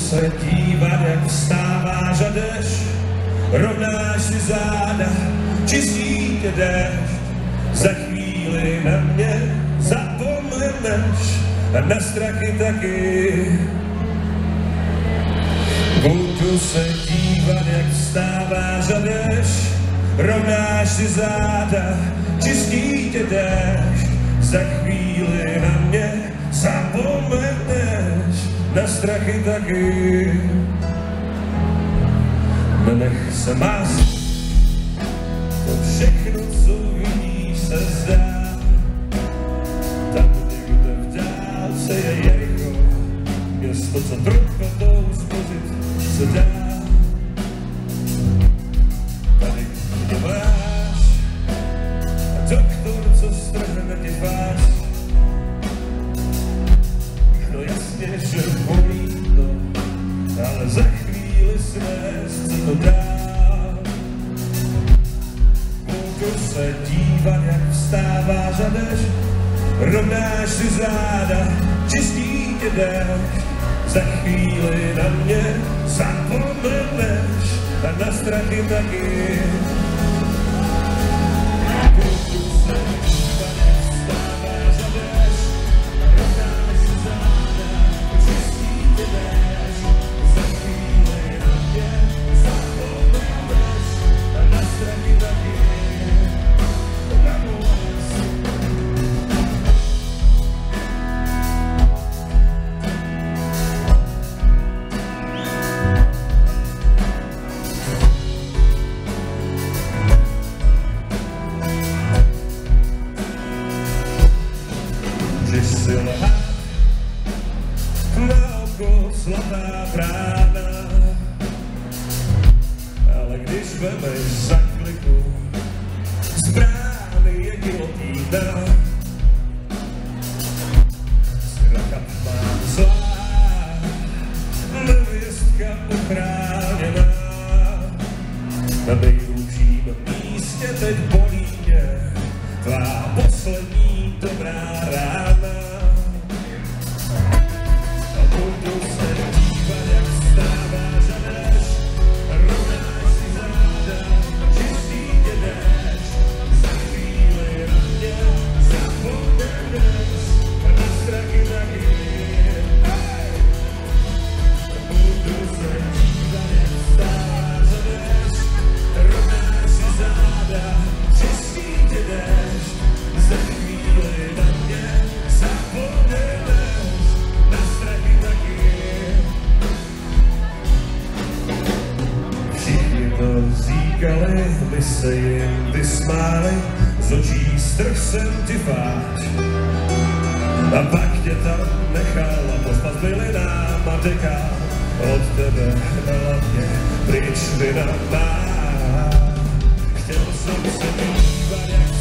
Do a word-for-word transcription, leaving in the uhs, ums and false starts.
se dívat, jak vstáváš a jdeš, rovnáš si záda, čistí tě déšť, za chvíli na mě zapomeneš a na strachy taky. Budu se dívat, jak vstáváš a jdeš, rovnáš si záda, čistí tě déšť, za chvíli na mě zapomeneš, na strachy taky. Nenech se mást, to všechno, co vidíš, se zdá. Tam někde v dálce je Jericho, město, co trochotou zbořit se dá. Tady mě máš a doktor, co strhne ti vás. No jasně, že bolí to, ale za chvíli snést se to dá. Budu se dívat, jak vstáváš a jdeš, rovnáš si záda, čistí tě déšť, za chvíli na mě zapomeneš a na strachy taky. Budu se dívat, jak vstáváš a jdeš, rovnáš si záda, čistí tě déšť, za chvíli na mě zapomeneš a na strachy taky. Můžeš si lhát, na oko zlatá brána, ale když vemeš za kliku, z brány je gilotína. Zkraka má zlá, nevěstka uchráněná, na nejhlubším místě teď bolí mě tvá poslední dobrá rána. A budu se dívat, jak vstáváš a jdeš, rovnáš si záda, čistí tě déšť, za chvíli na mě zapomeneš a na strachy taky. A budu se dívat, jak vstáváš a jdeš, rovnáš si záda, čistí tě déšť, za chvíli na mě zapomeneš, na strachy taky. Všichni to říkali, my se jim vysmáli, z očí strh jsem ti fáč. A pak tě tam nechal a pospat bylinám a dekál, od tebe hlavně pryč vina má. Chtěl jsem se dívat, jak